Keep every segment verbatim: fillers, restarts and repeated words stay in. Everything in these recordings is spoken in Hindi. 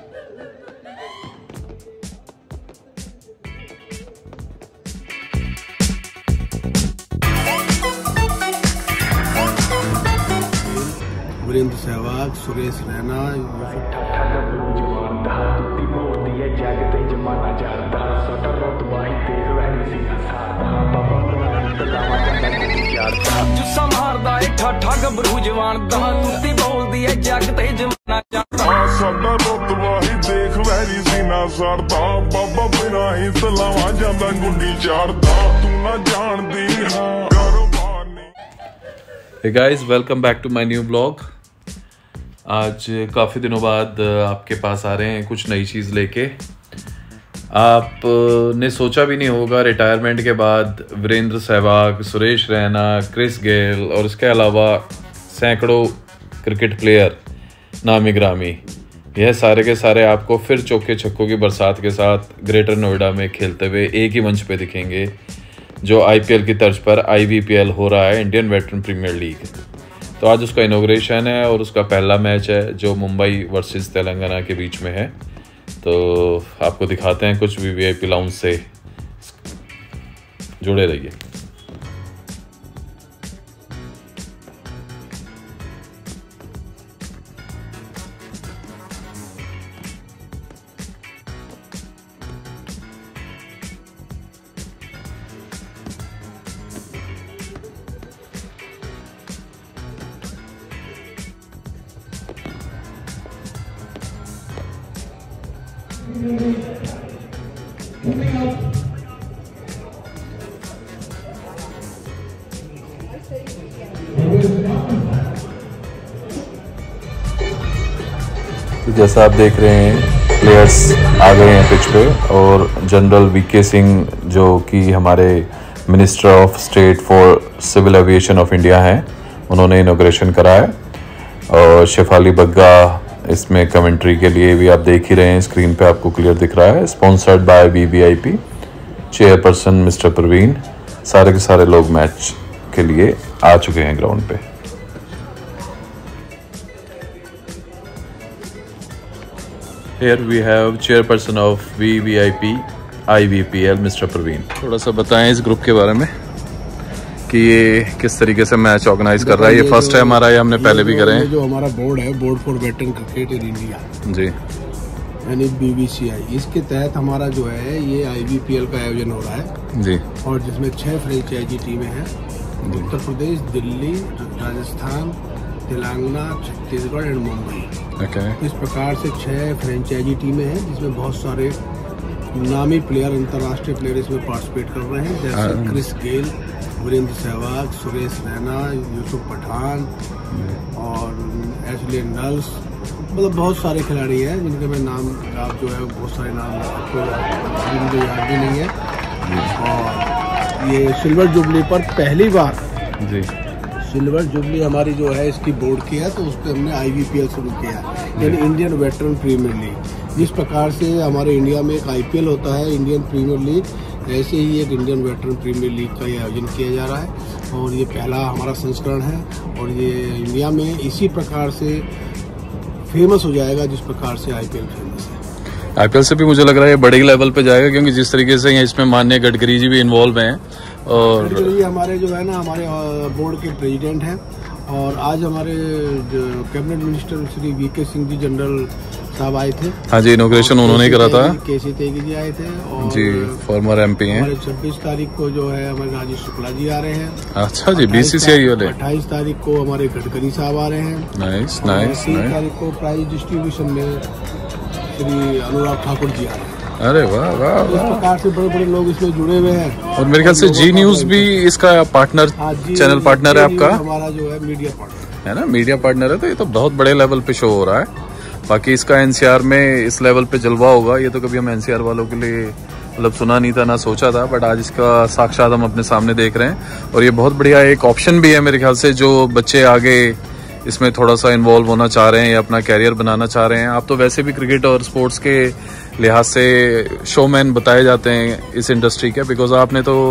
Virendra Sehwag, Suresh Raina, Hey guys, welcome back to my new vlog. आज काफ़ी दिनों बाद आपके पास आ रहे हैं कुछ नई चीज़ लेके। आपने सोचा भी नहीं होगा रिटायरमेंट के बाद वीरेंद्र सहवाग, सुरेश रैना, क्रिस गेल और इसके अलावा सैकड़ों क्रिकेट प्लेयर नामी ग्रामी, यह सारे के सारे आपको फिर चौके छक्कों की बरसात के साथ ग्रेटर नोएडा में खेलते हुए एक ही मंच पे दिखेंगे, जो आईपीएल की तर्ज पर आईवीपीएल हो रहा है, इंडियन वेटरन प्रीमियर लीग। तो आज उसका इनॉग्रेशन है और उसका पहला मैच है जो मुंबई वर्सेस तेलंगाना के बीच में है। तो आपको दिखाते हैं कुछ वीवीआईपी लाउंज से, जुड़े रहिए। तो जैसा आप देख रहे हैं प्लेयर्स आ गए हैं पिच पे, और जनरल वीके सिंह जो कि हमारे minister of state for civil aviation of India हैं, उन्होंने इनॉग्रेशन करा है। और शेफाली बग्गा इसमें कमेंट्री के लिए भी आप देख ही रहे हैं, स्क्रीन पे आपको क्लियर दिख रहा है। Sponsored by VVIP, chairperson mister Praveen. सारे के सारे लोग मैच के लिए आ चुके हैं ग्राउंड पे। Here we have chairperson of V V I P I V P L mister Praveen. थोड़ा सा बताएं इस ग्रुप के बारे में कि ये किस तरीके से मैच ऑर्गेनाइज कर रहा है। ये फर्स्ट है हमारा, ये हमने पहले भी करे हैं। जो हमारा बोर्ड है, board for veteran cricket in India ji, यानी बीवीसीआई, इसके तहत हमारा जो है ये आईवीपीएल का आयोजन हो रहा है जी, और जिसमें छह फ्रेंचाइजी टीमें हैं, उत्तर प्रदेश, दिल्ली, राजस्थान, तेलंगाना, छत्तीसगढ़ एंड मुंबई। okay. इस प्रकार से छह फ्रेंचाइजी टीमें हैं जिसमें बहुत सारे नामी प्लेयर, अंतर्राष्ट्रीय प्लेयर इसमें पार्टिसिपेट कर रहे हैं, जैसे क्रिस गेल, वीरेंद्र सहवाग, सुरेश रैना, यूसुफ पठान और एशले नल्स, मतलब बहुत सारे खिलाड़ी हैं जिनके मैं नाम आप जो है बहुत सारे नाम आपको मुझे याद भी नहीं है। और ये सिल्वर जुबली पर पहली बार जी, सिल्वर जुबली हमारी जो है इसकी बोर्ड की है, तो उस पर हमने आईवीपीएल शुरू किया, यानी इंडियन वेटरन प्रीमियर लीग। जिस प्रकार से हमारे इंडिया में एक आईपीएल होता है, इंडियन प्रीमियर लीग, ऐसे ही एक इंडियन वेटरन प्रीमियर लीग का ये आयोजन किया जा रहा है और ये पहला हमारा संस्करण है और ये इंडिया में इसी प्रकार से फेमस हो जाएगा जिस प्रकार से आईपीएल फेमस है। आईपीएल से भी मुझे लग रहा है बड़े लेवल पे जाएगा, क्योंकि जिस तरीके से इसमें माननीय गडकरी जी भी इन्वॉल्व हैं। और ये हमारे जो है ना हमारे बोर्ड के प्रेसिडेंट हैं, और आज हमारे cabinet minister Shri VK Singh ji general साहब आए थे। हाँ जी, इनॉग्रेशन उन्होंने करा था। केसी तेगी जी आए थे और जी, फॉर्मर एमपी हैं। हमारे छब्बीस तारीख को जो है हमारे राजेश शुक्ला जी आ रहे हैं। अच्छा जी, बीसीसीआई वाले। अट्ठाईस तारीख को हमारे गडकरी साहब आ रहे हैं। Nice nice. तीन तारीख को प्राइज डिस्ट्रीब्यूशन में श्री अनुराग ठाकुर जी आ रहे हैं। अरे वाह वाह, इस प्रकार से बड़े बड़े लोग इसमें जुड़े हुए हैं। और मेरे ख्याल से जी न्यूज भी इसका पार्टनर, चैनल पार्टनर है आपका, हमारा जो है मीडिया पार्टनर है ना, मीडिया पार्टनर है। तो ये तो बहुत बड़े लेवल पे शो हो रहा है। बाकी इसका एनसीआर में इस लेवल पे जलवा होगा, ये तो कभी हम एनसीआर वालों के लिए मतलब सुना नहीं था ना सोचा था, बट आज इसका साक्षात हम अपने सामने देख रहे हैं। और ये बहुत बढ़िया एक ऑप्शन भी है मेरे ख्याल से, जो बच्चे आगे इसमें थोड़ा सा इन्वॉल्व होना चाह रहे हैं या अपना कैरियर बनाना चाह रहे हैं। आप तो वैसे भी क्रिकेट और स्पोर्ट्स के लिहाज से शोमैन बताए जाते हैं इस इंडस्ट्री के, बिकॉज आपने तो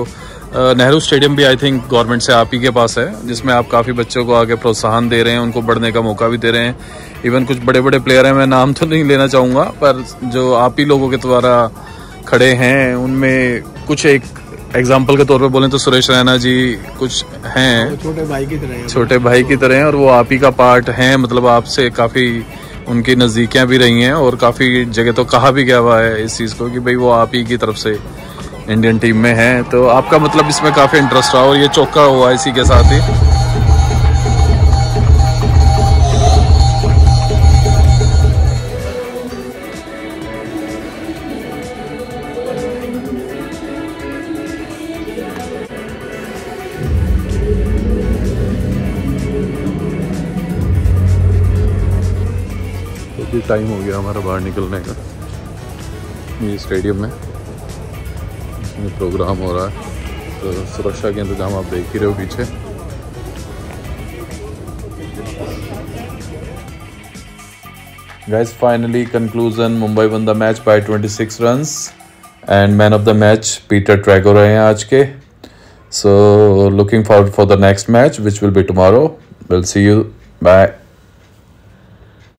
नेहरू स्टेडियम भी आई थिंक गवर्नमेंट से आप ही के पास है, जिसमें आप काफ़ी बच्चों को आगे प्रोत्साहन दे रहे हैं, उनको बढ़ने का मौका भी दे रहे हैं। इवन कुछ बड़े बड़े प्लेयर हैं, मैं नाम तो नहीं लेना चाहूँगा, पर जो आप ही लोगों के द्वारा खड़े हैं उनमें कुछ एक एग्जाम्पल के तौर पे बोलें तो सुरेश रैना जी कुछ हैं, छोटे भाई की तरह छोटे भाई की तरह हैं, और वो आप ही का पार्ट हैं। मतलब आपसे काफ़ी उनकी नज़दीकियाँ भी रही हैं और काफ़ी जगह तो कहा भी गया हुआ है इस चीज़ को कि भाई वो आप ही की तरफ से इंडियन टीम में है। तो आपका मतलब इसमें काफ़ी इंटरेस्ट रहा और ये चौका हुआ इसी के साथ ही। तो टाइम हो गया हमारा बाहर निकलने का। ये स्टेडियम में इसमें प्रोग्राम हो रहा है, तो सुरक्षा के इंतजाम आप देख ही रहे हो पीछे। Guys, finally conclusion, Mumbai won the match by twenty-six runs and man of the match Peter Trego रहे हैं आज के। So looking forward for the next match which will be tomorrow. We'll see you. Bye.